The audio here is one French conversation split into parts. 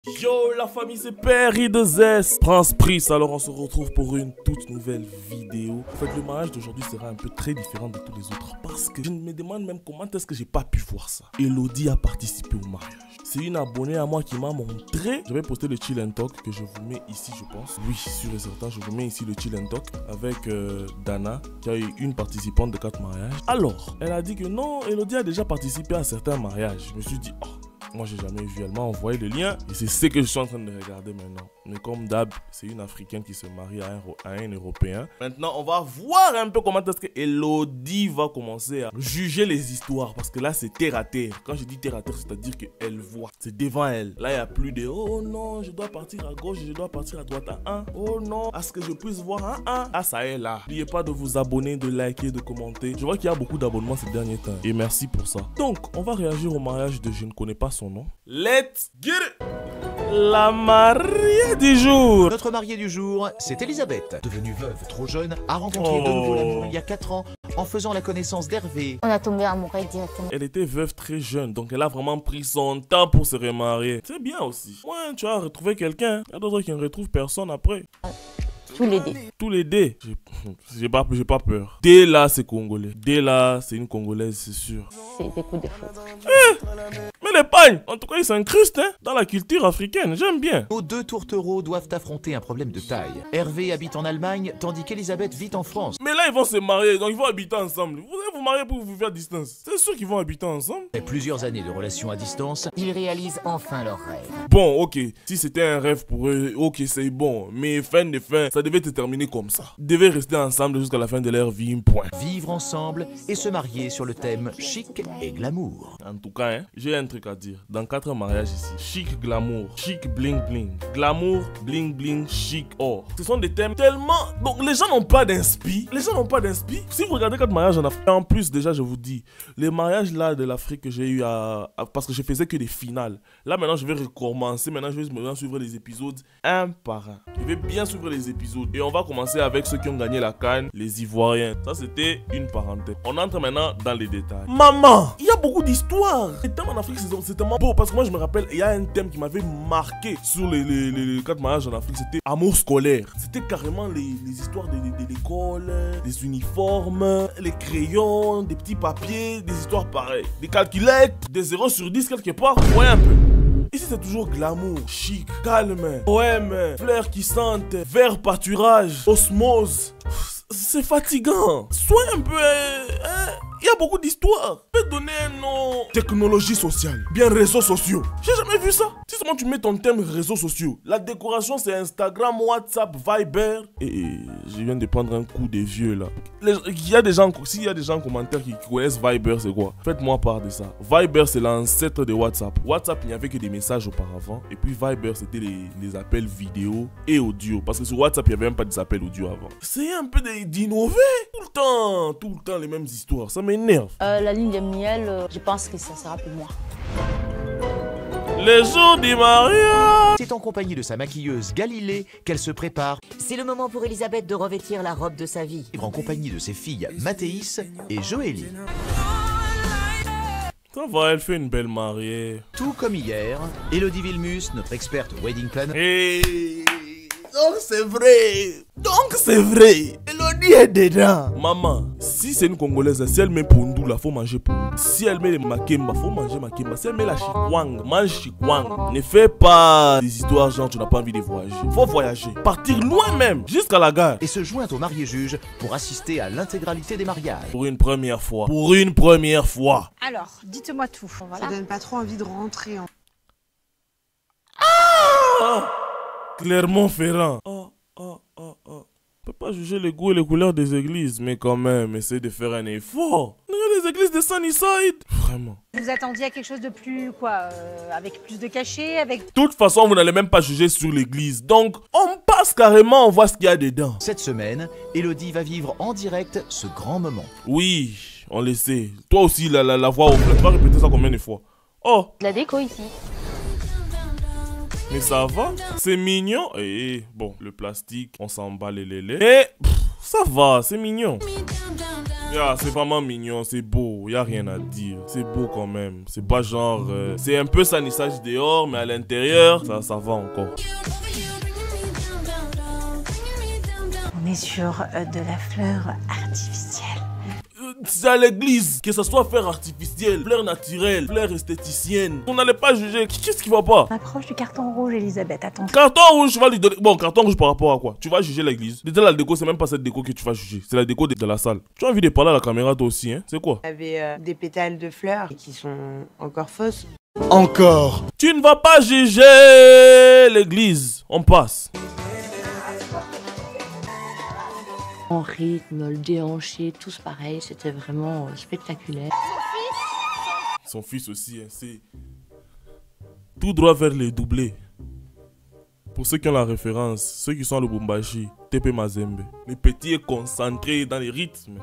Yo la famille, c'est Perry de Zest, Prince Pris. Alors on se retrouve pour une toute nouvelle vidéo. En fait, le mariage d'aujourd'hui sera un peu très différent de tous les autres, parce que je me demande même comment est-ce que j'ai pas pu voir ça. Elodie a participé au mariage. C'est une abonnée à moi qui m'a montré. Je vais poster le chill and talk que je vous mets ici, je pense. Oui, sûr et certain, je vous mets ici le chill and talk avec Dana, qui a eu une participante de 4 mariages. Alors, elle a dit que non, Elodie a déjà participé à certains mariages. Je me suis dit, oh, moi j'ai jamais vu, elle m'a envoyé le lien et c'est ce que je suis en train de regarder maintenant. Mais comme d'hab, c'est une Africaine qui se marie à un Européen. Maintenant, on va voir un peu comment est-ce que Elodie va commencer à juger les histoires. Parce que là, c'est terre à terre. Quand je dis terre à terre, c'est-à-dire qu'elle voit. C'est devant elle. Là, il n'y a plus de « Oh non, je dois partir à gauche, je dois partir à droite à 1. Oh non, à ce que je puisse voir un 1. » Ah, ça est là. N'oubliez pas de vous abonner, de liker, de commenter. Je vois qu'il y a beaucoup d'abonnements ces derniers temps. Et merci pour ça. Donc, on va réagir au mariage de je ne connais pas son nom. Let's get it! La mariée du jour. Notre mariée du jour, c'est Elisabeth. Devenue veuve trop jeune, a rencontré de nouveau l'amour il y a 4 ans en faisant la connaissance d'Hervé. On a tombé amoureux directement. Elle était veuve très jeune, donc elle a vraiment pris son temps pour se remarier. C'est bien aussi. Ouais, tu as retrouvé quelqu'un. Il y a d'autres qui ne retrouvent personne après. Tous les dés. Tous les dés. J'ai pas peur. Dès là, c'est congolais. Dès là, c'est une congolaise, c'est sûr. C'est des coups de foudre. Mais les pagnes, en tout cas, ils s'incrustent dans la culture africaine. J'aime bien. Nos 2 tourtereaux doivent affronter un problème de taille. Hervé habite en Allemagne, tandis qu'Elisabeth vit en France. Mais là, ils vont se marier, donc ils vont habiter ensemble. Vous allez vous marier pour vous faire distance. C'est sûr qu'ils vont habiter ensemble. Après plusieurs années de relations à distance, Ils réalisent enfin leur rêve. Bon, ok. Si c'était un rêve pour eux, ok, c'est bon. Mais fin de fin, ça devait se terminer comme ça. Ils devaient rester ensemble jusqu'à la fin de leur vie, point. vivre ensemble et se marier sur le thème chic et glamour. En tout cas, hein, j'ai un truc à dire. Dans 4 mariages ici, chic, glamour, chic, bling, bling. Glamour, bling, bling, chic, or. Ce sont des thèmes tellement... Donc, les gens n'ont pas d'inspi. Les gens n'ont pas d'inspi. Si vous regardez 4 mariages en Afrique, en plus, déjà, je vous dis, les mariages là de l'Afrique que j'ai eu parce que je faisais que des finales. Là, maintenant, je vais recommencer. Maintenant, je vais maintenant suivre les épisodes un par un. Je vais bien suivre les épisodes. Et on va commencer avec ceux qui ont gagné la CAN, les Ivoiriens. Ça, c'était une parenthèse. On entre maintenant dans les détails. Maman, il y a beaucoup d'histoires. Les thèmes en Afrique, c'est tellement beau. Parce que moi, je me rappelle, il y a un thème qui m'avait marqué sur les 4 mariages en Afrique. C'était amour scolaire. C'était carrément les histoires de l'école, des uniformes, les crayons, des petits papiers, des histoires pareilles. Des calculettes, des 0 sur 10 quelque part. Ouais, un peu. Ici, c'est toujours glamour, chic, calme, poème, fleurs qui sentent, vert pâturage, osmose. C'est fatigant. Sois un peu... Il y a beaucoup d'histoires. Je peux donner un nom. Technologie sociale. Bien réseaux sociaux. J'ai jamais vu ça. Si seulement tu mets ton thème réseaux sociaux. La décoration c'est Instagram, WhatsApp, Viber. Et je viens de prendre un coup des vieux là. S'il y a des gens en commentaire qui connaissent Viber, c'est quoi? Faites-moi part de ça. Viber c'est l'ancêtre de WhatsApp. WhatsApp il n'y avait que des messages auparavant. Et puis Viber c'était les appels vidéo et audio. Parce que sur WhatsApp il n'y avait même pas des appels audio avant. C'est un peu d'innover. Tout le temps les mêmes histoires. Ça m'énerve. La ligne de miel, je pense que ça sera pour moi. Les jours du mariage. C'est en compagnie de sa maquilleuse Galilée qu'elle se prépare. C'est le moment pour Elisabeth de revêtir la robe de sa vie. En compagnie de ses filles Mathéis et Joélie. Ça va, elle fait une belle mariée. Tout comme hier, Elodie Vilmus, notre experte wedding planner, Hey, donc c'est vrai. Donc c'est vrai. Elodie est dedans. Maman, si c'est une Congolaise, si elle met Pondu, là, faut manger Pondu. Si elle met les Makemba, faut manger Makemba. Si elle met la Chikwang, mange Chikwang. Ne fais pas des histoires genre tu n'as pas envie de voyager. Faut voyager. Partir loin même, jusqu'à la gare. et se joint au marié-juge pour assister à l'intégralité des mariages. Pour une première fois. Pour une première fois. Alors, dites-moi tout. Ça donne pas trop envie de rentrer en... Clermont-Ferrand. On peut pas juger les goûts et les couleurs des églises, mais quand même, essaye de faire un effort. Regarde les églises de Sunnyside. Vraiment. Vous attendiez à quelque chose de plus, avec plus de cachet, avec... De toute façon, vous n'allez même pas juger sur l'église. Donc, on passe carrément, on voit ce qu'il y a dedans. Cette semaine, Elodie va vivre en direct ce grand moment. Oui, on le sait. Toi aussi, la voix au plein. Tu vas répéter ça combien de fois? Oh, De la déco ici. mais ça va. C'est mignon. Et bon, le plastique, on s'emballe les lélés. Mais ça va, c'est mignon. Yeah, c'est vraiment mignon, c'est beau, y a rien à dire. C'est beau quand même. C'est pas genre... c'est un peu sanissage dehors, mais à l'intérieur, ça va encore. On est sur de la fleur artificielle. C'est à l'église, que ce soit fleur artificielle, fleur naturelle, fleur esthéticienne. On n'allait pas juger. Qu'est-ce qui va pas? On approche du carton rouge, Elisabeth, attention. Carton rouge, tu vas lui donner... Bon, carton rouge par rapport à quoi? Tu vas juger l'église. Déjà, la déco, c'est même pas cette déco que tu vas juger. C'est la déco de la salle. Tu as envie de parler à la caméra toi aussi, hein? C'est quoi? Il y avait des pétales de fleurs qui sont encore fausses. Encore. Tu ne vas pas juger l'église. On passe. En rythme, le déhanché, tous pareil, c'était vraiment spectaculaire. Son fils aussi, hein, c'est tout droit vers les doublés. Pour ceux qui ont la référence, ceux qui sont à Lubumbashi, TP Mazembe. Les petits est concentré dans les rythmes.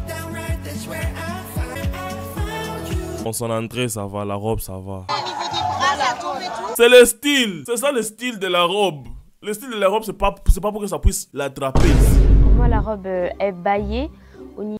On s'en entrée, ça va, la robe, ça va. C'est le style, c'est ça le style de la robe. Le style de la robe, c'est pas pour que ça puisse l'attraper. Moi, la robe est baillée au niveau.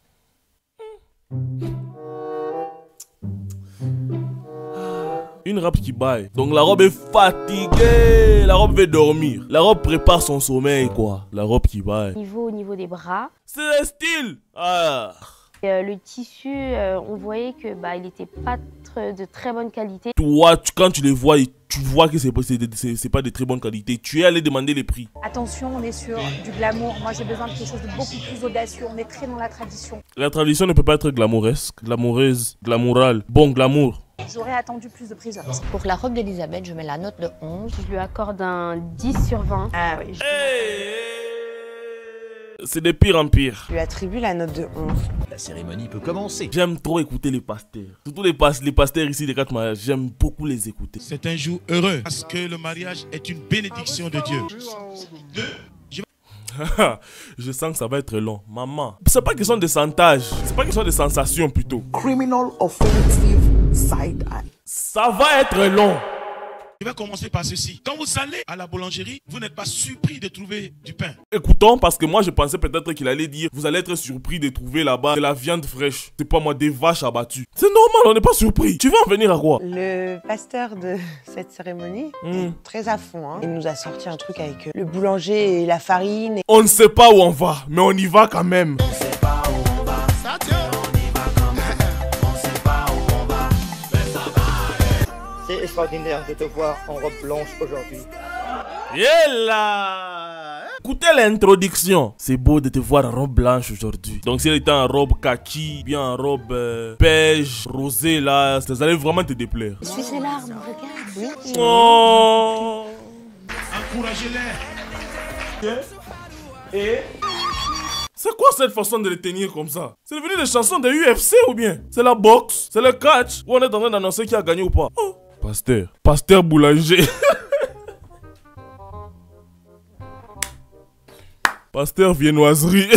Une robe qui baille. Donc la robe est fatiguée. La robe veut dormir. La robe prépare son sommeil, quoi. La robe qui baille. Au niveau des bras. C'est le style. Ah. Le tissu, on voyait que il n'était pas de très bonne qualité. Toi, quand tu les vois, tu vois que c'est pas de très bonne qualité. Tu es allé demander les prix. Attention, on est sur du glamour. Moi, j'ai besoin de quelque chose de beaucoup plus audacieux. On est très dans la tradition. La tradition ne peut pas être glamouresque, glamoureuse, glamourale. Bon, glamour. J'aurais attendu plus de prise. Pour la robe d'Elisabeth, je mets la note de 11. Je lui accorde un 10 sur 20. Ah oui. C'est de pire en pire. Je lui attribue la note de 11. La cérémonie peut commencer. J'aime trop écouter les pasteurs. Surtout les pasteurs ici des 4 mariages. J'aime beaucoup les écouter. C'est un jour heureux parce que le mariage est une bénédiction de Dieu. Je sens que ça va être long. Maman, c'est pas question de santage. C'est pas question de sensation plutôt. Criminal offensive side eye. Ça va être long. Je vais commencer par ceci. Quand vous allez à la boulangerie, vous n'êtes pas surpris de trouver du pain. Écoutons, parce que moi je pensais peut-être qu'il allait dire vous allez être surpris de trouver là-bas de la viande fraîche. C'est pas moi, des vaches abattues. C'est normal, on n'est pas surpris. Tu vas en venir à quoi? Le pasteur de cette cérémonie est très à fond. Hein. Il nous a sorti un truc avec le boulanger et la farine. On ne sait pas où on va, mais on y va quand même. On sait pas où on va. Ça tient. On y va quand même. On sait pas où on va. Mais ça va. C'est extraordinaire de te voir en robe blanche aujourd'hui. Et là, écoutez l'introduction. C'est beau de te voir en robe blanche aujourd'hui. Donc si elle était en robe kaki, bien en robe beige, rosée là, ça allait vraiment te déplaire. Suis ses larmes, regarde. Oui. Oh. Encouragez-les. Et c'est quoi cette façon de les tenir comme ça? C'est devenu des chansons de UFC ou bien? C'est la boxe? C'est le catch? Ou on est en train d'annoncer qui a gagné ou pas? Oh. Pasteur boulanger. Pasteur viennoiserie.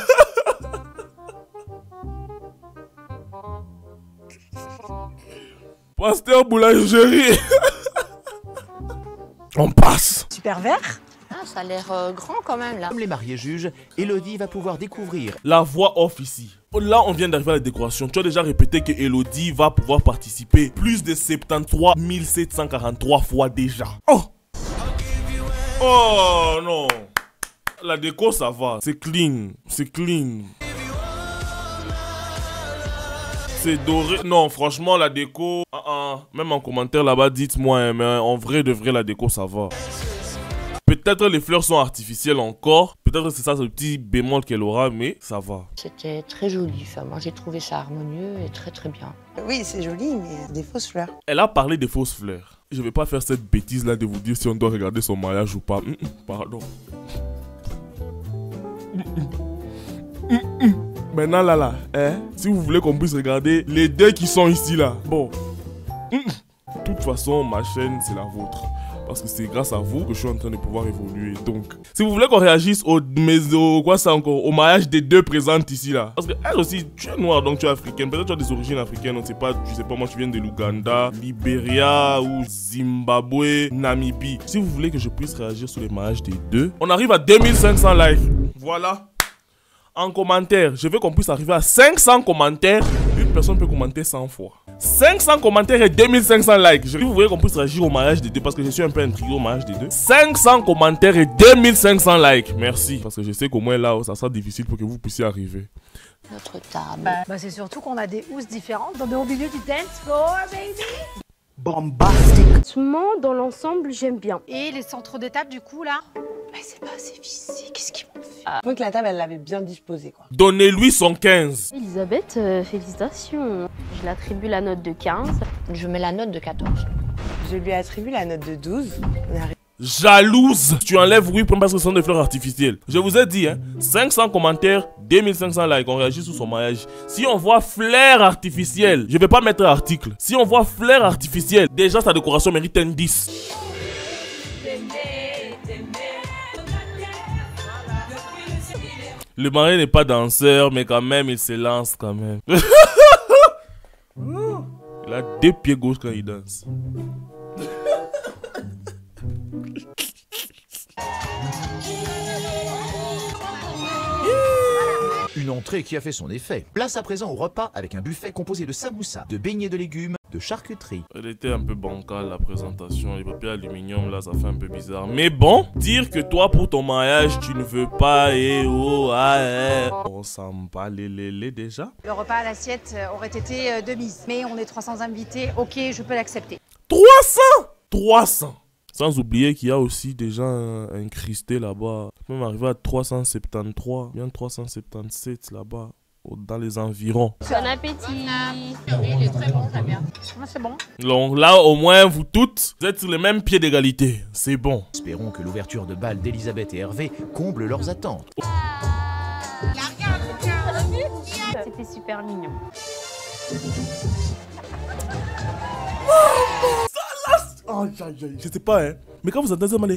Pasteur boulangerie. On passe. Super vert. Ah, ça a l'air grand quand même là. Comme les mariés jugent, Elodie va pouvoir découvrir La voix off ici. Là, on vient d'arriver à la décoration. Tu as déjà répété que Elodie va pouvoir participer plus de 73 743 fois déjà. Oh! Oh non! La déco, ça va. C'est clean. C'est clean. C'est doré. Non, franchement, la déco... Même en commentaire là-bas, dites-moi, hein, mais en vrai, de vrai, la déco, ça va. Peut-être les fleurs sont artificielles encore. Peut-être c'est ça, ce petit bémol qu'elle aura, mais ça va. C'était très joli. Enfin, moi, j'ai trouvé ça harmonieux et très très bien. Oui, c'est joli, mais des fausses fleurs. Elle a parlé des fausses fleurs. Je vais pas faire cette bêtise là de vous dire si on doit regarder son mariage ou pas. Pardon. Maintenant là, hein, si vous voulez qu'on puisse regarder les deux qui sont ici là. Bon. De toute façon, ma chaîne, c'est la vôtre. Parce que c'est grâce à vous que je suis en train de pouvoir évoluer. Donc, si vous voulez qu'on réagisse au mariage des deux présentes ici là. Parce que elle aussi, tu es noire, donc tu es africaine. Peut-être tu as des origines africaines, on ne sait pas. Je sais pas, moi tu viens de l'Ouganda, Libéria ou Zimbabwe, Namibie. Si vous voulez que je puisse réagir sur les mariages des deux, on arrive à 2500 likes. Voilà. en commentaire. Je veux qu'on puisse arriver à 500 commentaires. Une personne peut commenter 100 fois. 500 commentaires et 2500 likes. Si vous voulez qu'on puisse réagir au mariage des deux, parce que je suis un peu intrigué au mariage des deux. 500 commentaires et 2500 likes. Merci. Parce que je sais qu'au moins là, ça sera difficile pour que vous puissiez arriver. Notre table. C'est surtout qu'on a des housses différentes. On est au milieu du dance floor, baby. Bombastic. Dans l'ensemble, j'aime bien. Et les centres de table, du coup, là? Mais c'est pas assez vissé. Qu'est-ce qu'ils m'ont fait? Je crois que la table, elle l'avait bien disposée, quoi. Donnez-lui son 15. Elisabeth, félicitations. Je l'attribue la note de 15. Je mets la note de 14. Je lui attribue la note de 12. Jalouse. Tu enlèves oui parce que ce sont des fleurs artificielles. Je vous ai dit, hein, 500 commentaires, 2500 likes. On réagit sur son mariage. Si on voit fleurs artificielles, je vais pas mettre article. Si on voit fleurs artificielles, déjà sa décoration mérite un 10. Le mari n'est pas danseur, mais quand même, il se lance quand même. Il a 2 pieds gauche quand il danse. Une entrée qui a fait son effet. Place à présent au repas avec un buffet composé de samoussa, de beignets de légumes, de charcuterie. Elle était un peu bancale la présentation, les papiers aluminium là ça fait un peu bizarre. Mais bon, dire que toi pour ton mariage tu ne veux pas on s'en bat les déjà. Le repas à l'assiette aurait été de mise. Mais on est 300 invités, ok, je peux l'accepter. 300. Sans oublier qu'il y a aussi des gens incrustés là-bas. Même arrivé à 373, bien 377 là-bas, dans les environs. Bon appétit. Il est très bon, très bien. C'est bon. Donc là, au moins, vous toutes, vous êtes sur le même pied d'égalité. C'est bon. Espérons que l'ouverture de bal d'Elisabeth et Hervé comble leurs attentes. C'était super mignon. Je sais pas, hein. Mais quand vous entendez ça,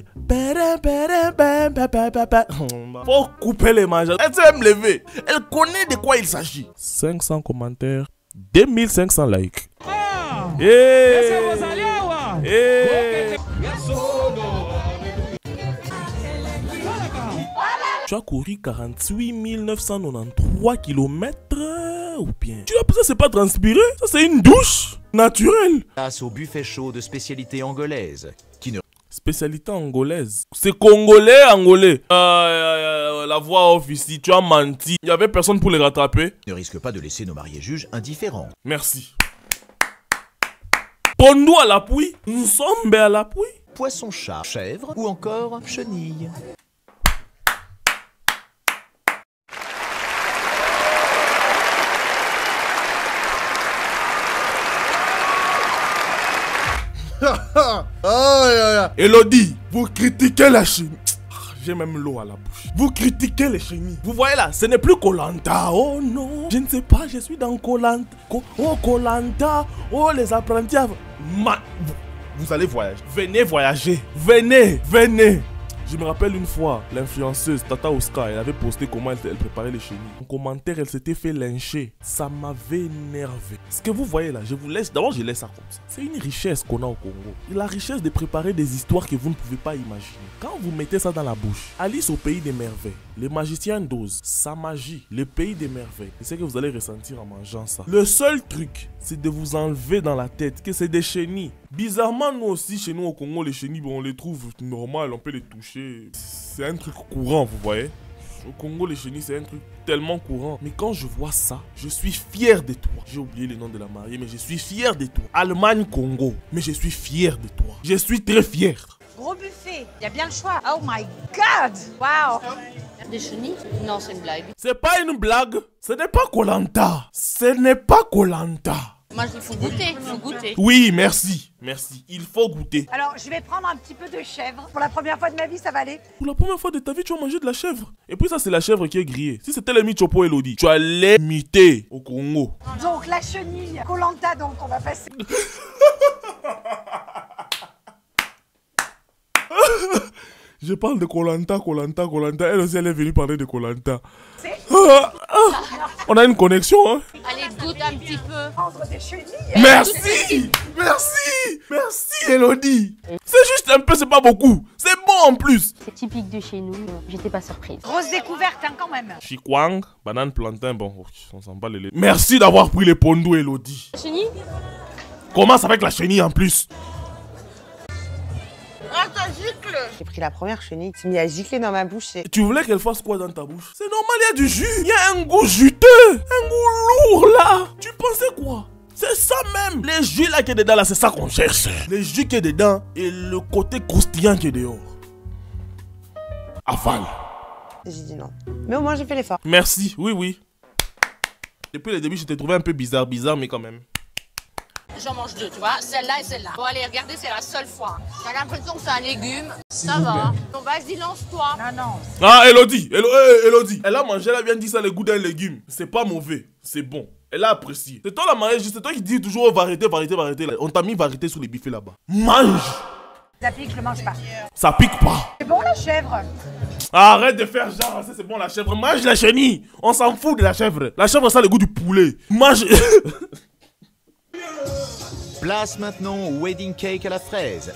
faut couper les manches. Elle sait me lever. Elle connaît de quoi il s'agit. 500 commentaires, 2500 likes. Tu as couru 48 993 km ou bien? Tu as ça, c'est pas transpiré? Ça, c'est une douche naturelle. Place au buffet chaud de spécialité angolaise. Qui ne... Spécialité angolaise. C'est angolais. La voix off ici, tu as menti. Il y avait personne pour les rattraper. Ne risque pas de laisser nos mariés juges indifférents. Merci. Pondo à l'appui. Nous sommes à l'appui. Poisson chat, chèvre ou encore chenille. Elodie, vous critiquez la chenille. J'ai même l'eau à la bouche. Vous critiquez les chenilles. Vous voyez là, ce n'est plus Koh-Lanta. Oh non, je ne sais pas, je suis dans Koh-Lanta. Oh Koh-Lanta. Oh les apprentis. Vous allez voyager. Venez voyager. Venez. Je me rappelle une fois, l'influenceuse Tata Oscar, elle avait posté comment elle préparait les chenilles. En commentaire, elle s'était fait lyncher. Ça m'avait énervé. Ce que vous voyez là, je vous laisse. D'abord, je laisse ça comme ça. C'est une richesse qu'on a au Congo. Et la richesse de préparer des histoires que vous ne pouvez pas imaginer. Quand vous mettez ça dans la bouche, Alice au pays des merveilles, les magiciens dosent sa magie, le pays des merveilles. C'est ce que vous allez ressentir en mangeant ça. Le seul truc, c'est de vous enlever dans la tête que c'est des chenilles. Bizarrement, nous aussi, chez nous au Congo, les chenilles, on les trouve normales, on peut les toucher. C'est un truc courant, vous voyez. Au Congo, les chenilles, c'est un truc tellement courant. Mais quand je vois ça, je suis fier de toi. J'ai oublié le nom de la mariée, mais je suis fier de toi. Allemagne, Congo, mais je suis fier de toi. Je suis très fier. Gros buffet, il y a bien le choix. Oh my god, wow. Des chenilles? Non, c'est une blague. C'est pas une blague. Ce n'est pas Koh-Lanta. Ce n'est pas Koh-Lanta. Moi, il faut goûter, Oui, merci. Il faut goûter. Alors, je vais prendre un petit peu de chèvre. Pour la première fois de ma vie, ça va aller. Pour la première fois de ta vie, tu vas manger de la chèvre. Et puis ça, c'est la chèvre qui est grillée. Si c'était le mi-chopo Elodie, tu allais miter au Congo. Donc, la chenille, Koh-Lanta, donc, on va passer. Je parle de Koh-Lanta. Elle aussi, elle est venue parler de Koh-Lanta. C'est... On a une connexion, hein. Allez, goûte un petit peu. Prendre des chenilles. Merci. Merci, Elodie. C'est juste un peu, c'est pas beaucoup. C'est bon en plus. C'est typique de chez nous, j'étais pas surprise. Grosse découverte, hein, quand même. Chikwang, banane, plantain, bon, on s'en bat les lait. Merci d'avoir pris les pondous, Elodie. Chenille? Commence avec la chenille en plus. Ah, ça gicle. J'ai pris la première chenille, c'est mis à gicler dans ma bouche. Tu voulais qu'elle fasse quoi dans ta bouche? C'est normal, il y a du jus. Il y a un goût juteux. Un goût lourd là. Tu pensais quoi? C'est ça même. Les jus là qui est dedans là, c'est ça qu'on cherche. Les jus qui est dedans et le côté croustillant qui est dehors. Avale. J'ai dit non. Mais au moins j'ai fait l'effort. Merci, oui. Depuis le début, je t'ai trouvé un peu bizarre, mais quand même. J'en mange deux, tu vois, celle-là et celle-là. Bon, allez, regardez, c'est la seule fois. T'as l'impression que c'est un légume. Ça va. Bon, vas-y, lance-toi. Non. Ah, Elodie. Elle a mangé, elle a bien dit ça, le goût d'un légume. C'est pas mauvais, c'est bon. Elle a apprécié. C'est toi la mariage, c'est toi qui dis toujours variété. On t'a mis variété sous les buffets là-bas. Mange. Ça pique, je le mange pas. Ça pique pas. C'est bon la chèvre. Arrête de faire genre, c'est bon la chèvre. Mange la chenille. On s'en fout de la chèvre. La chèvre, ça a le goût du poulet. Mange. Place maintenant au wedding cake à la fraise.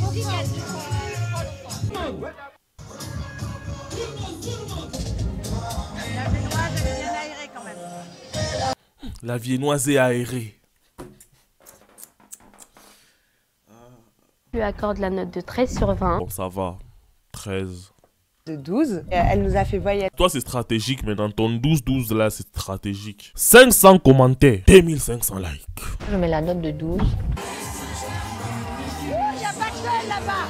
La viennoise est aérée. Je lui accorde la note de 13 sur 20. Bon, ça va. 13. De 12. Et elle nous a fait voyager. Toi, c'est stratégique, mais dans ton 12-12 là, c'est stratégique. 500 commentaires, 2500 likes. Je mets la note de 12. Il n'y a pas que elle là-bas.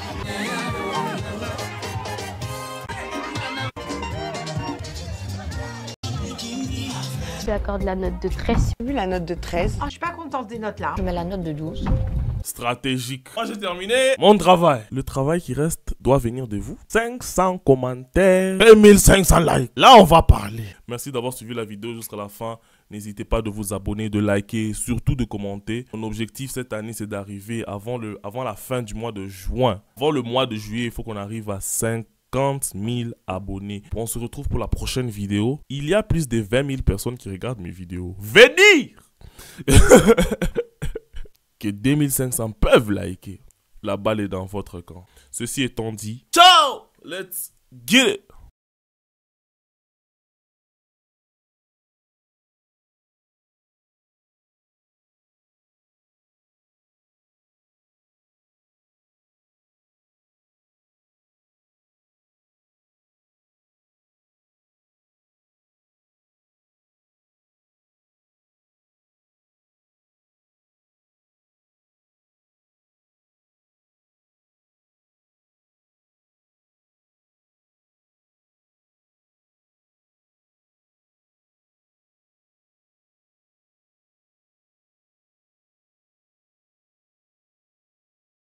Je lui accorde la note de 13. J'ai vu la note de 13. Je suis pas contente des notes là. Je mets la note de 12. Stratégique. Moi, j'ai terminé mon travail. Le travail qui reste doit venir de vous. 500 commentaires, 2500 likes. Là, on va parler. Merci d'avoir suivi la vidéo jusqu'à la fin. N'hésitez pas de vous abonner, de liker, surtout de commenter. Mon objectif cette année, c'est d'arriver avant la fin du mois de juin. Avant le mois de juillet, il faut qu'on arrive à 50 000 abonnés. On se retrouve pour la prochaine vidéo. Il y a plus de 20 000 personnes qui regardent mes vidéos. Venir que 2500 peuvent liker. La balle est dans votre camp. Ceci étant dit, ciao! Let's get it!